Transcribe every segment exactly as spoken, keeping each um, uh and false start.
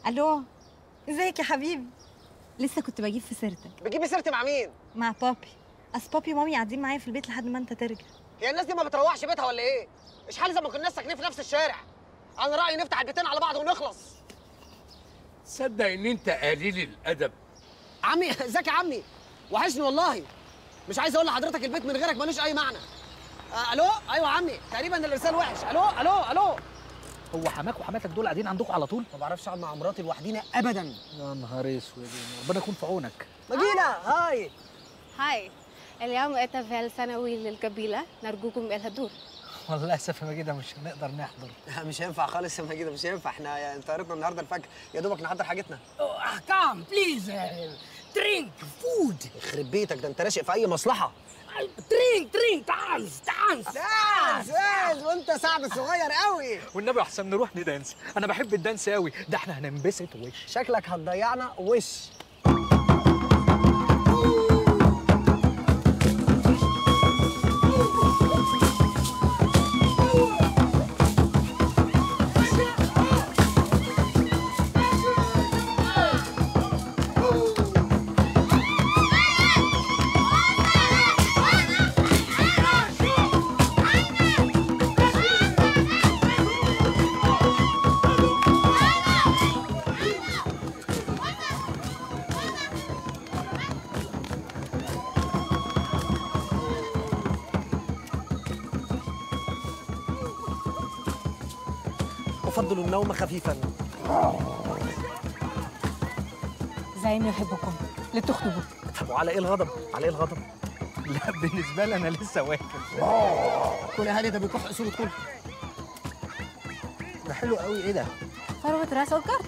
الو، ازيك يا حبيبي؟ لسه كنت بجيب في سيرتك. بتجيبي سيرتي مع مين؟ مع بابي. اصل بابي ومامي قاعدين معايا في البيت لحد ما انت ترجع. هي الناس دي ما بتروحش بيتها ولا ايه؟ مش حال زي ما كنا ساكنين في نفس الشارع. انا رايي نفتح البيتين على بعض ونخلص. تصدق ان انت قليل الادب. عمي ازيك يا عمي؟ وحشني والله. مش عايز اقول لحضرتك البيت من غيرك ملوش اي معنى. آه الو، ايوه عمي، تقريبا الارسال وحش. الو الو الو. هو حماك وحماتك دول قاعدين عندكم على طول؟ ما بعرفش اقعد مع مراتي لوحدينا ابدا. يا نهار اسود، ربنا يكون في عونك. مدينه هاي. هاي، اليوم احتفال سنوي للقبيلة، نرجوكم الحضور. والله اسف يا مجيده مش هنقدر نحضر. مش هينفع خالص يا مجيده، مش هينفع. احنا انت قريتنا النهارده الفجر، يا دوبك نحضر حاجتنا. احكام بليز، درينك فود. يخرب بيتك، ده انت راشق في اي مصلحه. درينك درينك دانس دانس دانس دانس وانت سعد صغير قوي. والنبي احسن نروح ندانس، انا بحب الدانس قوي، ده احنا هننبسط وش. شكلك هتضيعنا وش. أفضل النوم خفيفاً. زي ما يحبكم لتخطبوا. طب وعلى إيه الغضب؟ على إيه الغضب؟ لا بالنسبه لي انا لسه واكل. كل هادي ده بيكح أصول كل. ده حلو قوي، ايه ده؟ ثروة راس الكارت.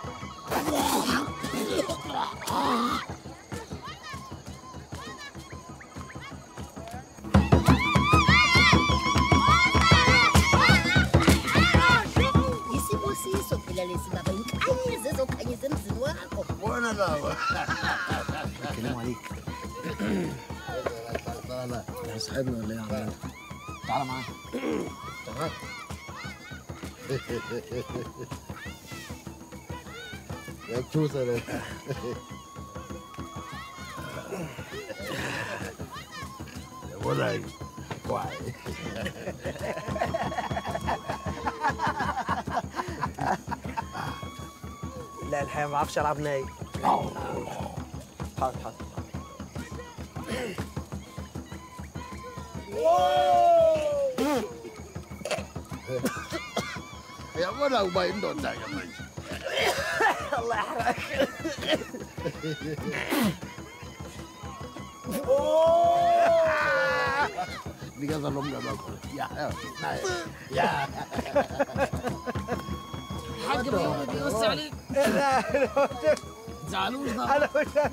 وانا لا بيتكلموا عليك. لا لا لا صاحبنا ولا ايه يا عم؟ تعالى معايا. تعال. يا توته يا ولد واعي. لا الحقيقة ما بعرفش ألعب ناي. حاضر حاضر. يا ولد وباين دون ده يا مجد. الله يحرقك. دي كذا لهم جابكم. يا يا حاج بيومي بيوسع عليك. لا تزعلوش ده. أنا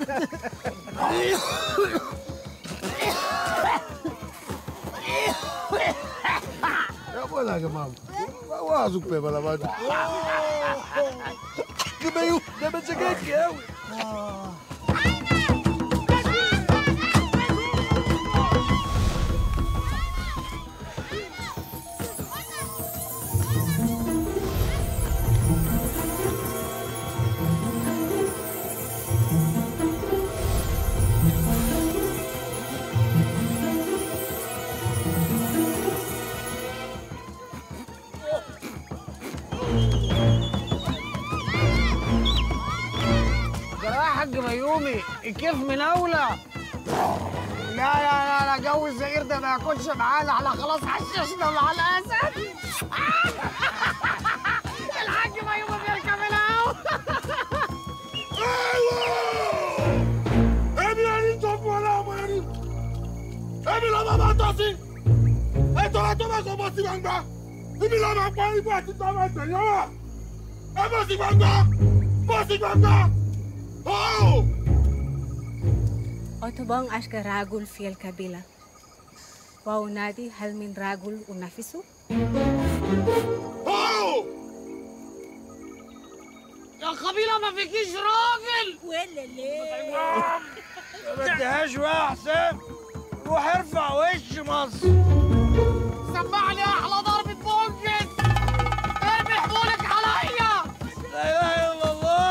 يا ولد يا جماعه. وازوك بلا ما. ده بيو ده مزاجك قوي. حاج بيومي الكيف مناولة. لا لا لا لا، جو الزئير ده ما ياكلش معانا، احنا خلاص حششنا مع الاسد. الحاج بيومي بيركب الهوا. Emi ani tó fún ọlọ́mọ ẹni. Èmi ló máa máa tọ́ sí. Ètò ọ̀tọ́ máa sọ bọ́ sí gbangba. Ibi ló máa pa ibú àti tọ́ máa tẹ̀lé wà. Ẹ bọ́ sí gbangba. Bọ́ sí gbangba. Oh! أتبان أشكى رجل في القبيلة، وأنادي هل من رجل أنافسه؟ Oh! يا قبيلة ما فيكيش راجل. ولا ليه؟ ما بديهاش بقى حسام. روح ارفع وش مصر. سمعني احلى ضربة بونجن. ارمي حمولك عليا. لا اله الا الله.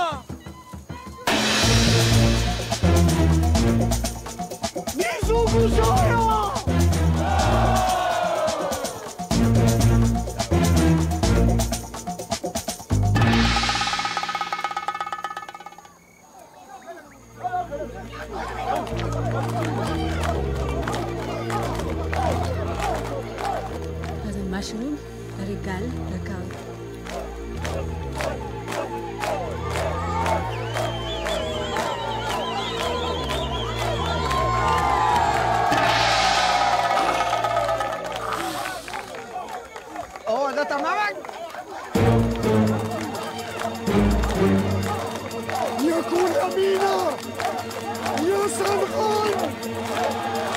مينا يا سمغان